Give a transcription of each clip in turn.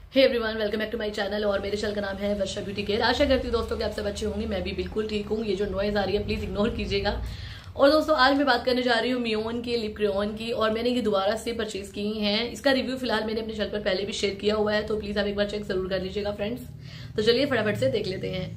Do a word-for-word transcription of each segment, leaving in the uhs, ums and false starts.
Hey everyone, welcome back to my channel. और मेरे channel का नाम है वर्षा ब्यूटी केयर। आशा करती हूँ दोस्तों कि आप सब अच्छे होंगे। मैं भी बिल्कुल ठीक हूँ। ये जो नॉइज आ रही है प्लीज इग्नोर कीजिएगा। और दोस्तों आज मैं बात करने जा रही हूँ मियोन की लिप क्रेयॉन की, और मैंने ये दोबारा से परचेज की हैं। इसका रिव्यू फिलहाल मैंने अपने चैनल पर पहले भी शेयर किया हुआ है, तो प्लीज आप एक बार चेक जरूर कर लीजिएगा फ्रेंड्स। तो चलिए फटाफट से देख लेते हैं।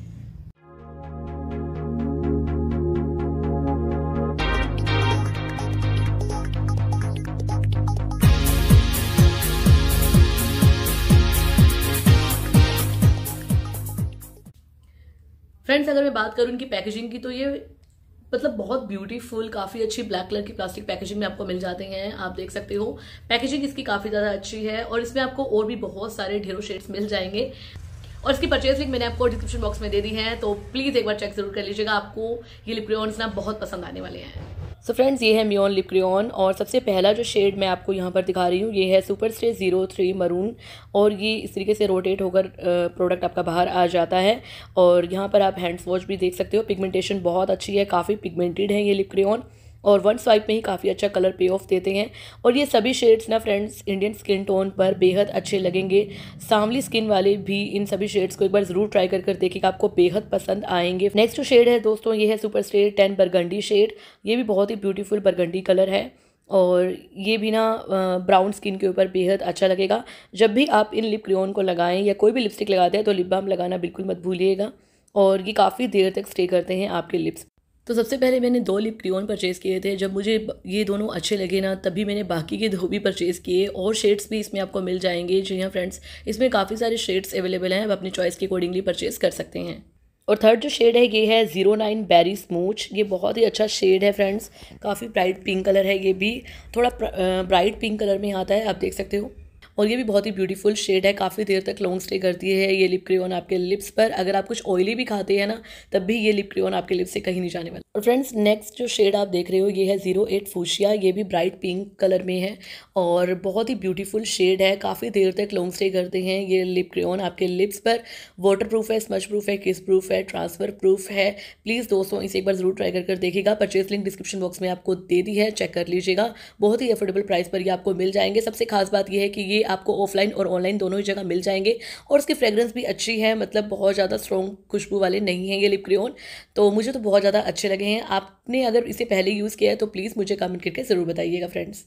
फ्रेंड्स अगर मैं बात करूं इनकी पैकेजिंग की, तो ये मतलब बहुत ब्यूटीफुल, काफी अच्छी ब्लैक कलर की प्लास्टिक पैकेजिंग में आपको मिल जाते हैं। आप देख सकते हो पैकेजिंग इसकी काफी ज्यादा अच्छी है, और इसमें आपको और भी बहुत सारे ढेरों शेड्स मिल जाएंगे। और इसकी परचेज लिंक मैंने आपको डिस्क्रिप्शन बॉक्स में दे दी है, तो प्लीज एक बार चेक जरूर कर लीजिएगा। आपको ये लिप क्रेयॉन्स ना बहुत पसंद आने वाले हैं। सो so फ्रेंड्स, ये है मियोन लिप क्रेयॉन, और सबसे पहला जो शेड मैं आपको यहाँ पर दिखा रही हूँ ये है super stay zero three maroon. और ये इस तरीके से रोटेट होकर प्रोडक्ट आपका बाहर आ जाता है। और यहाँ पर आप हैंड वॉश भी देख सकते हो। पिगमेंटेशन बहुत अच्छी है, काफ़ी पिगमेंटेड है ये लिप क्रेयॉन, और वन स्वाइप में ही काफ़ी अच्छा कलर पे ऑफ देते हैं। और ये सभी शेड्स ना फ्रेंड्स इंडियन स्किन टोन पर बेहद अच्छे लगेंगे। सांवली स्किन वाले भी इन सभी शेड्स को एक बार ज़रूर ट्राई कर कर देखिएगा, आपको बेहद पसंद आएंगे। नेक्स्ट जो शेड है दोस्तों ये है super stay ten burgundy shade. ये भी बहुत ही ब्यूटीफुल बरगंडी कलर है, और ये भी ना ब्राउन स्किन के ऊपर बेहद अच्छा लगेगा। जब भी आप इन लिप क्रेयॉन को लगाएं या कोई भी लिपस्टिक लगाते हैं तो लिप बाम लगाना बिल्कुल मत भूलिएगा, और ये काफ़ी देर तक स्टे करते हैं आपके लिप्स। तो सबसे पहले मैंने दो लिप क्रेयॉन परचेज़ किए थे। जब मुझे ये दोनों अच्छे लगे ना, तभी मैंने बाकी के दो भी परचेज़ किए। और शेड्स भी इसमें आपको मिल जाएंगे। जी हाँ फ्रेंड्स, इसमें काफ़ी सारे शेड्स अवेलेबल हैं, आप अपनी चॉइस के अकॉर्डिंगली परचेज़ कर सकते हैं। और थर्ड जो शेड है ये है जीरो नाइन बेरी स्मूच। ये बहुत ही अच्छा शेड है फ्रेंड्स, काफ़ी ब्राइट पिंक कलर है। ये भी थोड़ा ब्राइट पिंक कलर में आता है, आप देख सकते हो। और ये भी बहुत ही ब्यूटीफुल शेड है, काफ़ी देर तक लॉन्ग स्टे करती है ये लिप क्रेयॉन आपके लिप्स पर। अगर आप कुछ ऑयली भी खाते हैं ना, तब भी ये लिप क्रेयॉन आपके लिप्स से कहीं नहीं जाने वाला। और फ्रेंड्स नेक्स्ट जो शेड आप देख रहे हो ये है जीरो एट फूशिया। ये भी ब्राइट पिंक कलर में है, और बहुत ही ब्यूटीफुल शेड है, काफ़ी देर तक लॉन्ग स्टे करते हैं ये लिप क्रेयॉन आपके लिप्स पर। वाटर प्रूफ है, स्मच प्रूफ है, किस प्रूफ है, ट्रांसफर प्रूफ है। प्लीज़ दोस्तों इसे एक बार ज़रूर ट्राई कर कर देखिएगा। परचेज लिंक डिस्क्रिप्शन बॉक्स में आपको दे दी है, चेक कर लीजिएगा। बहुत ही अफोर्डेबल प्राइस पर ये आपको मिल जाएंगे। सबसे खास बात यह है कि ये आपको ऑफलाइन और ऑनलाइन दोनों ही जगह मिल जाएंगे। और इसकी फ्रेग्रेंस भी अच्छी है, मतलब बहुत ज़्यादा स्ट्रॉन्ग खुशबू वाले नहीं हैं ये लिप क्रेयॉन, तो मुझे तो बहुत ज़्यादा अच्छे लगे हैं। आपने अगर इसे पहले यूज़ किया है तो प्लीज़ मुझे कमेंट करके ज़रूर बताइएगा फ्रेंड्स।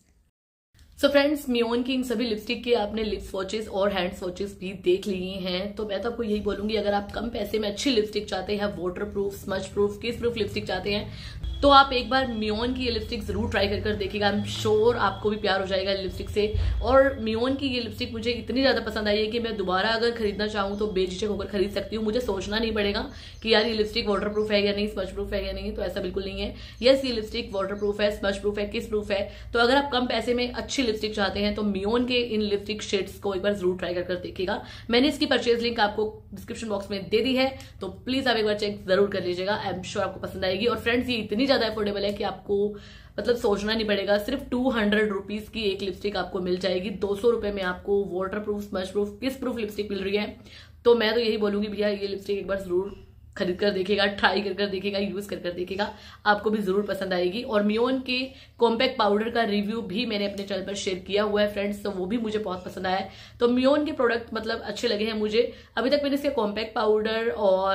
सो फ्रेंड्स, मियोन की इन सभी लिपस्टिक के आपने लिप स्वॉचेस और हैंड स्वॉचेस भी देख लिए हैं, तो मैं तो आपको यही बोलूंगी अगर आप कम पैसे में अच्छी लिपस्टिक चाहते हैं, waterproof, smudge proof, kiss proof lipstick चाहते हैं, तो आप एक बार मियोन की ये लिपस्टिक जरूर ट्राई कर कर देखिएगा। आई एम श्योर आपको भी प्यार हो जाएगा लिपस्टिक से। और मियोन की ये लिपस्टिक मुझे इतनी ज्यादा पसंद आई है कि मैं दोबारा अगर खरीदना चाहूँ तो बेझिझक होकर खरीद सकती हूँ। मुझे सोचना नहीं पड़ेगा कि यार ये लिपस्टिक वाटर प्रूफ है या नहीं, स्मच प्रूफ है या नहीं, तो ऐसा बिल्कुल नहीं है। यस, ये लिपस्टिक वाटर प्रूफ है, स्मच प्रूफ है, किस प्रूफ है। तो अगर आप कम पैसे में अच्छी लिपस्टिक चाहते हैं तो मियोन के इन लिपस्टिक शेड्स को एक बार जरूर ट्राई कर कर देखिएगा। मैंने इसकी परचेज लिंक आपको डिस्क्रिप्शन बॉक्स में दे दी है, तो प्लीज आप एक बार चेक जरूर कर लीजिएगा। आई एम श्योर आपको पसंद आएगी। और फ्रेंड्स ये इतनी ज्यादा अफोर्डेबल है कि आपको मतलब सोचना नहीं पड़ेगा। सिर्फ टू हंड्रेड रुपीज की एक लिपस्टिक आपको मिल जाएगी। दो सौ रुपए में आपको waterproof, smudge proof, kiss proof lipstick मिल रही है। तो मैं तो यही बोलूंगी भैया ये लिपस्टिक एक बार जरूर खरीद कर देखिएगा, ट्राई कर कर देखिएगा, यूज कर कर देखिएगा, आपको भी जरूर पसंद आएगी। और मियोन के कॉम्पैक्ट पाउडर का रिव्यू भी मैंने अपने चैनल पर शेयर किया हुआ है फ्रेंड्स, तो वो भी मुझे बहुत पसंद आया है। तो मियोन के प्रोडक्ट मतलब अच्छे लगे हैं मुझे। अभी तक मैंने इसके कॉम्पैक्ट पाउडर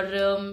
और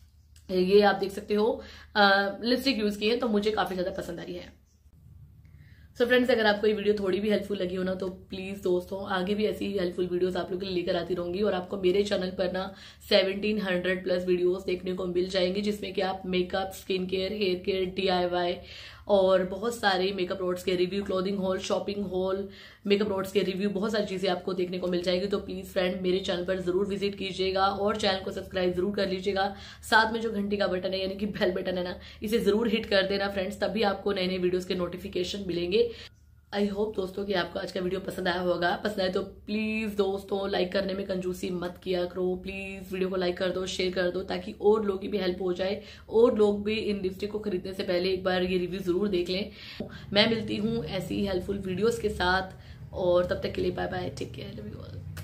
ये आप देख सकते हो लिपस्टिक यूज की है, तो मुझे काफी ज्यादा पसंद आई है। सो so फ्रेंड्स, अगर आपको ये वीडियो थोड़ी भी हेल्पफुल लगी हो ना, तो प्लीज दोस्तों आगे भी ऐसी ही हेल्पफुल वीडियोस आप लोगों के लिए लेकर आती रहूंगी। और आपको मेरे चैनल पर ना सेवनटीन हंड्रेड प्लस वीडियोस देखने को मिल जाएंगे, जिसमें कि आप makeup, skin care, hair care, DIY और बहुत सारे मेकअप प्रोडक्ट्स के review, clothing haul, shopping haul, makeup products के रिव्यू, बहुत सारी चीजें आपको देखने को मिल जाएगी। तो प्लीज फ्रेंड मेरे चैनल पर जरूर विजिट कीजिएगा और चैनल को सब्सक्राइब जरूर कर लीजिएगा। साथ में जो घंटी का बटन है यानी कि बेल बटन है ना, इसे जरूर हिट कर देना फ्रेंड्स, तभी आपको नए नए वीडियोस के नोटिफिकेशन मिलेंगे। आई होप दोस्तों कि आपको आज का वीडियो पसंद आया होगा। पसंद आए तो प्लीज दोस्तों लाइक करने में कंजूसी मत किया करो। प्लीज वीडियो को लाइक कर दो, शेयर कर दो, ताकि और लोगों की भी हेल्प हो जाए, और लोग भी इन लिपस्टिक को खरीदने से पहले एक बार ये रिव्यू जरूर देख लें। मैं मिलती हूँ ऐसी हेल्पफुल वीडियोस के साथ, और तब तक के लिए bye bye, take care, love you all.